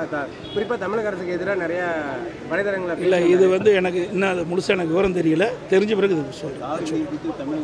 குறிப்பாக தமிழக அரசுக்கு எதிராக நிறைய வலைதளங்களை இல்லை, இது எனக்கு இன்னும் அது முழுசாக எனக்கு விவரம் தெரியல. தெரிஞ்ச பிறகு இது சொல்கிறேன்.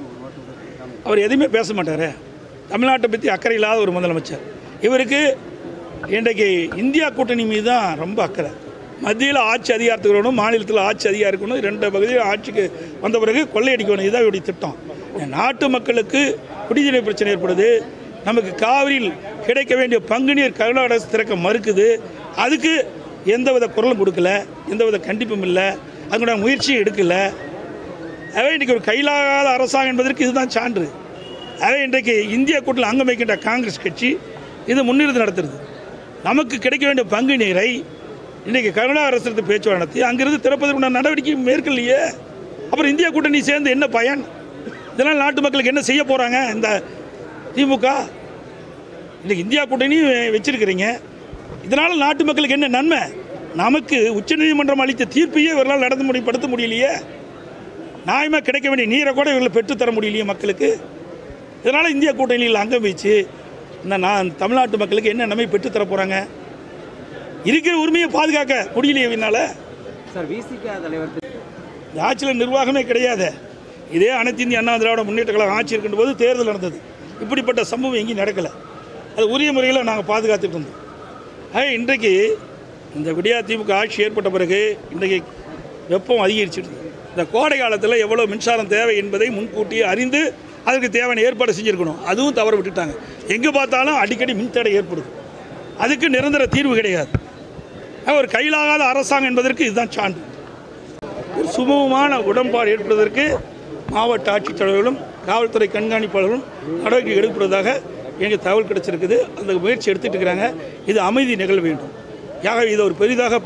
அவர் எதுவுமே பேச மாட்டார். தமிழ்நாட்டை பற்றி அக்கறை இல்லாத ஒரு முதலமைச்சர். இவருக்கு இன்றைக்கு இந்தியா கூட்டணி மீது தான் ரொம்ப அக்கறை. மத்தியில் ஆட்சி அதிகாரத்துக்கு வரணும், மாநிலத்தில் ஆட்சி அதிகாரம் இருக்கணும், 2 பகுதியில் ஆட்சிக்கு வந்த பிறகு கொள்ளையடிக்கணும். இதுதான் இவருடைய திட்டம். நாட்டு மக்களுக்கு குடிநீர் பிரச்சனை ஏற்படுது. நமக்கு காவிரியில் கிடைக்க வேண்டிய பங்கு நீர் கர்நாடக அரசு திறக்க மறுக்குது. அதுக்கு எந்தவித குரலும் கொடுக்கல, எந்தவித கண்டிப்பும் இல்லை, அதுக்கூட முயற்சியும் எடுக்கலை. அவை இன்றைக்கி ஒரு கையிலாகாத அரசாங்கம் என்பதற்கு இதுதான் சான்று. அவை இன்றைக்கு இந்திய கூட்டணியில் அங்கம் வைக்கின்ற காங்கிரஸ் கட்சி இது முன்னிறுத்தி நடத்துறது. நமக்கு கிடைக்க வேண்டிய பங்கு நீரை இன்றைக்கி கர்நாடக அரசு பேச்சுவார்த்தை நடத்தி அங்கிருந்து திறப்பதற்குண்டான நடவடிக்கை மேற்கொள்ளையே. அப்புறம் இந்திய கூட்டணி சேர்ந்து என்ன பயன்? இதனால் நாட்டு மக்களுக்கு என்ன செய்ய போகிறாங்க இந்த திமுக? இன்றைக்கி இந்தியா கூட்டணி வச்சிருக்கிறீங்க, இதனால் நாட்டு மக்களுக்கு என்ன நன்மை? நமக்கு உச்சநீதிமன்றம் அளித்த தீர்ப்பையே இவர்களால் நடந்து முடியலையே. நியாயமாக கிடைக்க வேண்டிய நீரை கூட இவர்களை பெற்றுத்தர முடியலையே மக்களுக்கு. இதனால் இந்தியா கூட்டணியில் அங்கம் வச்சு நான் தமிழ்நாட்டு மக்களுக்கு என்ன நன்மை பெற்றுத்தர போகிறாங்க? இருக்கிற உரிமையை பாதுகாக்க முடியலையவினால சார் விசிக தலைவர் இந்த ஆட்சியில் நிர்வாகமே கிடையாது. இதே அனைத்து இந்திய அண்ணா திராவிட முன்னேற்ற கழகம் ஆட்சி இருக்கின்ற போது தேர்தல் நடந்தது. இப்படிப்பட்ட சம்பவம் எங்கேயும் நடக்கலை. அது உரிய முறையில் நாங்கள் பாதுகாத்துட்டு இருந்தோம். இன்றைக்கு இந்த விடியா திமுக ஆட்சி ஏற்பட்ட பிறகு இன்றைக்கு வெப்பம் அதிகரிச்சிடுது. இந்த கோடை காலத்தில் எவ்வளோ மின்சாரம் தேவை என்பதை முன்கூட்டியே அறிந்து அதுக்கு தேவையான ஏற்பாடு செஞ்சுருக்கணும். அதுவும் தவற விட்டுட்டாங்க. எங்கே பார்த்தாலும் அடிக்கடி மின்தடை ஏற்படுது. அதுக்கு நிரந்தர தீர்வு கிடையாது. ஒரு கையிலாகாத அரசாங்கம் என்பதற்கு இதுதான் சான்று. ஒரு சுமூகமான உடன்பாடு ஏற்படுவதற்கு மாவட்ட ஆட்சித்தலைவர்களும் காவல்துறை கண்காணிப்பாளர்களும் நடவடிக்கை எடுப்பதாக எனக்கு தகவல் கிடைச்சிருக்குது. அந்த முயற்சி எடுத்துகிட்டு இருக்கிறாங்க. இது அமைதி நிகழ வேண்டும். இதை ஒரு பெரிதாக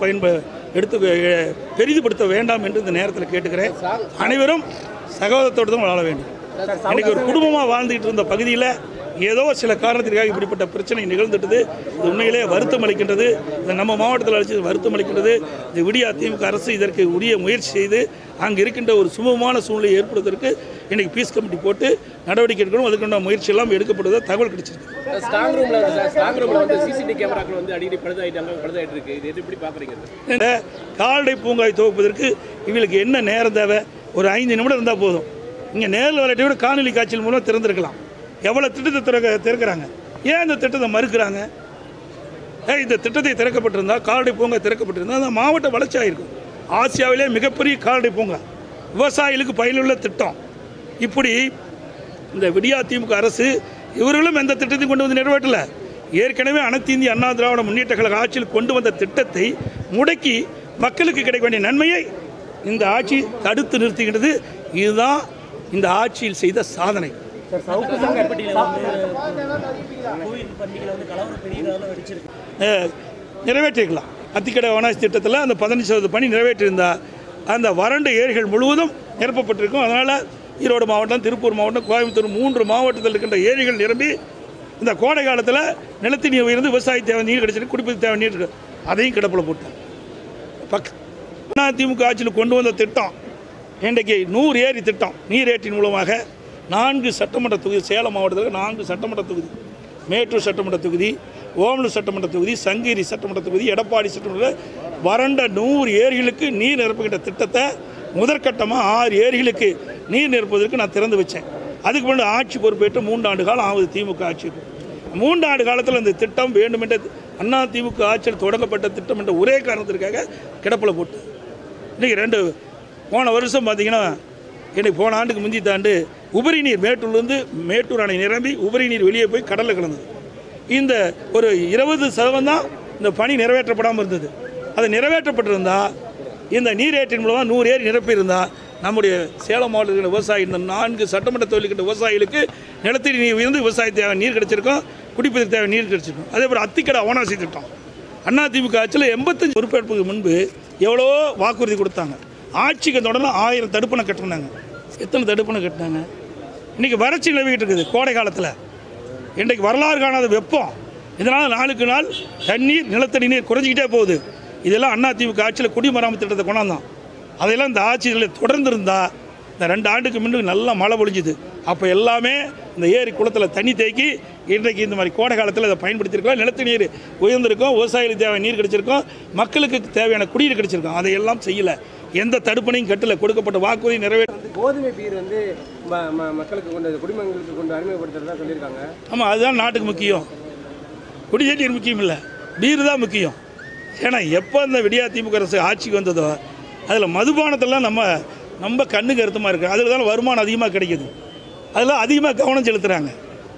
பெரிதுபடுத்த வேண்டாம் என்று இந்த நேரத்தில் கேட்டுக்கிறேன். அனைவரும் சகோதரத்தோடு தான் வாழ வேண்டும். இன்றைக்கி ஒரு குடும்பமாக வாழ்ந்துகிட்டு இருந்த பகுதியில் ஏதோ சில காரணத்திற்காக இப்படிப்பட்ட பிரச்சனை நிகழ்ந்துட்டது. இது உண்மையிலே வருத்தம் அளிக்கின்றது. இதை நம்ம மாவட்டத்தில் அழைச்சி வருத்தம் அளிக்கின்றது. இந்த விடியா திமுக அரசு இதற்கு உரிய முயற்சி செய்து அங்கே இருக்கின்ற ஒரு சுமூகமான சூழ்நிலையை ஏற்படுவதற்கு இன்றைக்கி பீஸ் கமிட்டி போட்டு நடவடிக்கை எடுக்கணும். அதுக்குள்ள முயற்சி எல்லாம் எடுக்கப்படுவதாக தகவல் கிடைச்சிருக்கு. இந்த கால்நடை பூங்காவை துவப்பதற்கு இவங்களுக்கு என்ன நேரம் தேவை? ஒரு 5 நிமிடம் இருந்தால் போதும். இங்கே நேரில் வரட்டை விட காணொலி காட்சியின் மூலம் திறந்திருக்கலாம். எவ்வளோ திட்டத்தை திறக்கிறாங்க? ஏன் இந்த திட்டத்தை மறுக்கிறாங்க? இந்த திட்டத்தை திறக்கப்பட்டிருந்தால், கால்நடை பூங்கா திறக்கப்பட்டிருந்தால் அந்த மாவட்டம் வளர்ச்சி ஆகிருக்கும். ஆசியாவிலே மிகப்பெரிய கால்நடை பூங்கா, விவசாயிகளுக்கு பயனுள்ள திட்டம். இப்படி இந்த விடியா திமுக அரசு இவர்களும் எந்த திட்டத்தையும் கொண்டு வந்து நிறைவேற்றலை. ஏற்கனவே அனைத்து இந்திய அண்ணா திராவிட முன்னேற்ற கழக ஆட்சியில் கொண்டு வந்த திட்டத்தை முடக்கி மக்களுக்கு கிடைக்க வேண்டிய நன்மையை இந்த ஆட்சி தடுத்து நிறுத்துகின்றது. இதுதான் இந்த ஆட்சியில் செய்த சாதனை. நிறைவேற்றிருக்கலாம். அத்திக்கடை வனாசி திட்டத்தில் அந்த 15% பணி நிறைவேற்றியிருந்தால் அந்த வறண்ட ஏரிகள் முழுவதும் நிரப்பப்பட்டிருக்கும். அதனால் ஈரோடு மாவட்டம், திருப்பூர் மாவட்டம், கோயம்புத்தூர் 3 மாவட்டத்தில் இருக்கின்ற ஏரிகள் நிரம்பி இந்த கோடை காலத்தில் நிலத்தடி நீர் உயர்ந்து விவசாய தேவை நீர் கிடைச்சிருக்கு, குடிப்பது தேவை நீர் அதையும் கிடப்பில் போட்டோம். அதிமுக ஆட்சியில் கொண்டு வந்த திட்டம் இன்றைக்கு 100 ஏரி திட்டம். நீரேற்றின் மூலமாக 4 சட்டமன்ற தொகுதி, சேலம் மாவட்டத்தில் 4 சட்டமன்ற தொகுதி, மேட்டூர் சட்டமன்ற தொகுதி, ஓமலூர் சட்டமன்ற தொகுதி, சங்ககிரி சட்டமன்ற தொகுதி, எடப்பாடி சட்டமன்ற வறண்ட 100 ஏரிகளுக்கு நீர் நிரப்புகின்ற திட்டத்தை முதற்கட்டமாக 6 ஏரிகளுக்கு நீர் நிரப்புவதற்கு நான் திறந்து வச்சேன். அதுக்கு முன்னாடி ஆட்சி பொறுப்பேற்று 3 ஆண்டு காலம் ஆகுது திமுக ஆட்சி. 3 ஆண்டு காலத்தில் இந்த திட்டம் வேண்டுமென்ற அண்ணா திமுக ஆட்சியில் தொடங்கப்பட்ட திட்டம் என்ற ஒரே காரணத்திற்காக கிடப்பில் போட்டு இன்றைக்கி போன வருஷம் பார்த்திங்கன்னா எனக்கு போன ஆண்டுக்கு முந்தி தாண்டு உபரி நீர் மேட்டூர்லேருந்து மேட்டூர் அணை நிரம்பி உபரி நீர் வெளியே போய் கடலில் கலந்தது. இந்த ஒரு 20% தான் இந்த பணி நிறைவேற்றப்படாமல் இருந்தது. அது நிறைவேற்றப்பட்டிருந்தால் இந்த நீரேற்றின் மூலமாக 100 ஏரி நிரப்பியிருந்தால் நம்முடைய சேலம் மாவட்டத்தில் விவசாயி இந்த 4 சட்டமன்ற தொழில்கிட்ட விவசாயிகளுக்கு நிலத்தடி நீர் உயர்ந்து விவசாய தேவை நீர் கிடைச்சிருக்கும், குடிப்பதற்கு தேவை நீர் கிடைச்சிருக்கும். அதே போல் அத்திக்கடை அவனாசி திட்டம் அதிமுக ஆட்சியில் 85 பொறுப்பேற்புக்கு முன்பு எவ்வளோ வாக்குறுதி கொடுத்தாங்க. ஆட்சிக்கு தொடர்ந்து 1000 தடுப்பணை கட்டினாங்க. எத்தனை தடுப்பணை கட்டினாங்க? இன்றைக்கி வறட்சி நிலவிக்கிட்டு இருக்குது. கோடை காலத்தில் இன்றைக்கு வரலாறு காணாத வெப்பம். இதனால் நாளுக்கு நாள் தண்ணீர், நிலத்தடி நீர் குறைஞ்சிக்கிட்டே போகுது. இதெல்லாம் அதிமுக ஆட்சியில் குடிமராமத்து திட்டத்தை கொண்டாந்தான். அதையெல்லாம் இந்த ஆட்சியில் தொடர்ந்து இருந்தால் இந்த 2 ஆண்டுக்கு முன்னாடி நல்லா மழை பொழிஞ்சுது. அப்போ எல்லாமே இந்த ஏரி குளத்தில் தண்ணி தேக்கி இன்றைக்கு இந்த மாதிரி கோடை காலத்தில் இதை பயன்படுத்தியிருக்கோம். நிலத்து நீர் உயர்ந்திருக்கும், விவசாயிகளுக்கு தேவையான நீர் கிடைச்சிருக்கும், மக்களுக்கு தேவையான குடிநீர் கிடைச்சிருக்கும். அதையெல்லாம் செய்யலை, எந்த தடுப்பணையும் கட்டலை, கொடுக்கப்பட்ட வாக்குறுதி நிறைவேற்ற. கோதுமை பீர் வந்து மக்களுக்கு கொண்டு குடிமக்களுக்கு கொண்டு அறிமுகப்படுத்துறதா சொல்லியிருக்காங்க. ஆமாம், அதுதான் நாட்டுக்கு முக்கியம். குடிநீர் முக்கியம் இல்லை, பீர் தான் முக்கியம். ஏன்னா எப்போ இந்த விடியா திமுக அரசு ஆட்சிக்கு வந்ததோ அதில் மதுபானத்தெல்லாம் நம்ம கண்ணுக்கு அர்த்தமாக இருக்குது. அதில் தான் வருமானம் அதிகமாக கிடைக்கிது, அதெல்லாம் அதிகமாக கவனம் செலுத்துகிறாங்க.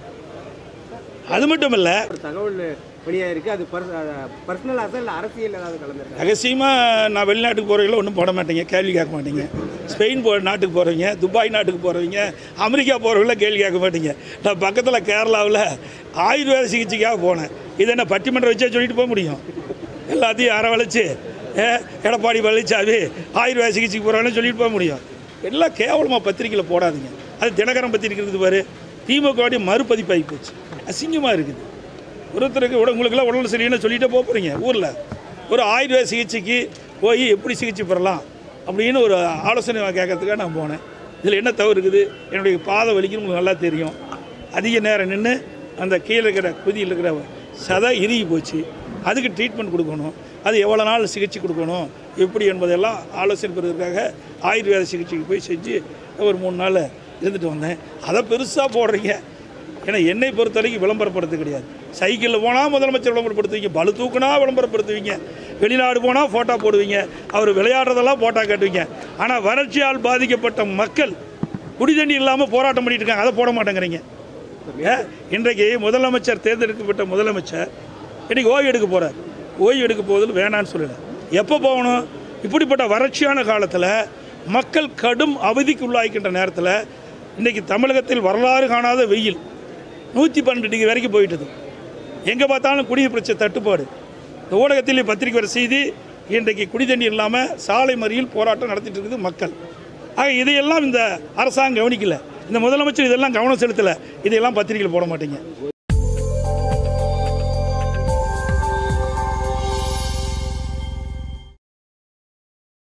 அது மட்டும் இல்லை, தகவல் வெளியாக இருக்குது, அது பர்சனல் ஆசை இல்லை அரசியல் ஏதாவது கலந்துருக்கு. ரகசியமாக நான் வெளிநாட்டுக்கு போகிறவங்கள ஒன்றும் போட மாட்டேங்க, கேள்வி கேட்க மாட்டேங்க. ஸ்பெயின் நாட்டுக்கு போகிறவங்க, துபாய் நாட்டுக்கு போகிறவங்க, அமெரிக்கா போகிறவங்கள கேள்வி கேட்க மாட்டேங்க. நான் பக்கத்தில் கேரளாவில் ஆயுர்வேத சிகிச்சைக்காக போனேன். இதை என்ன பட்டிமன்றம் வச்சே சொல்லிட்டு போக முடியும்? எல்லாத்தையும் அரவழைச்சு எடப்பாடி பழனிசாமி ஆயுர்வேத சிகிச்சைக்கு போகிறாங்கன்னு சொல்லிட்டு போக முடியும்? எல்லாம் கேவலமாக பத்திரிக்கையில் போடாதீங்க. அது தினகரன் பத்திரிக்கை இருக்குது பாரு, திமுக மறுபதிப்பாகி போச்சு, அசிங்கமாக இருக்குது. ஒருத்தருக்கு உங்களுக்கெல்லாம் உடல் சரியில்லைன்னு சொல்லிகிட்டே போகிறீங்க. ஊரில் ஒரு ஆயுர்வேத சிகிச்சைக்கு போய் எப்படி சிகிச்சை பெறலாம் அப்படின்னு ஒரு ஆலோசனை கேட்கறதுக்காக நான் போனேன். இதில் என்ன தவறு இருக்குது? என்னுடைய பாதை வலிக்குன்னு உங்களுக்கு நல்லா தெரியும். அதிக நேரம் நின்று அந்த கீழே இருக்கிற குதியில் இருக்கிற சதை இறுகி போச்சு, அதுக்கு ட்ரீட்மெண்ட் கொடுக்கணும், அது எவ்வளோ நாள் சிகிச்சை கொடுக்கணும் எப்படி என்பதெல்லாம் ஆலோசனை பெறுவதற்காக ஆயுர்வேத சிகிச்சைக்கு போய் செஞ்சு ஒரு 3 நாள் இருந்துட்டு வந்தேன். அதை பெருசாக போடுறீங்க. ஏன்னா என்னை பொறுத்த வரைக்கும் விளம்பரப்படுத்த கிடையாது. சைக்கிளில் போனால் முதலமைச்சர் விளம்பரப்படுத்துவீங்க, பளு தூக்குனா விளம்பரப்படுத்துவீங்க, வெளிநாடு போனால் ஃபோட்டோ போடுவீங்க, அவர் விளையாடுறதெல்லாம் ஃபோட்டோ காட்டுவீங்க. ஆனால் வறட்சியால் பாதிக்கப்பட்ட மக்கள் குடிதண்ணி இல்லாமல் போராட்டம் பண்ணிட்டு இருக்காங்க, அதை போட மாட்டேங்கிறீங்க. இன்றைக்கு முதலமைச்சர் தேர்ந்தெடுக்கப்பட்ட முதலமைச்சர் இன்றைக்கி ஓய்வு எடுக்க போகிறார். ஓய்வு எடுக்க போவதில் வேணான்னு சொல்லலை. எப்போ போகணும்? இப்படிப்பட்ட வறட்சியான காலத்தில் மக்கள் கடும் அவதிக்கு உள்ளாகின்ற நேரத்தில் இன்றைக்கி தமிழகத்தில் வரலாறு காணாத வெயில் 112 டிகிரி வரைக்கும் போயிட்டது. எங்கே பார்த்தாலும் குடிநீர் பிரச்சனை தட்டுப்பாடு. இந்த ஊடகத்தில் பத்திரிக்கை வர செய்தி, இன்றைக்கு குடிதண்ணி இல்லாமல் சாலை மறியல் போராட்டம் நடத்திட்டு இருக்குது மக்கள். ஆக இதையெல்லாம் இந்த அரசாங்கம் கவனிக்கலை, இந்த முதலமைச்சர் இதெல்லாம் கவனம் செலுத்தலை. இதையெல்லாம் பத்திரிகையில் போட மாட்டீங்க.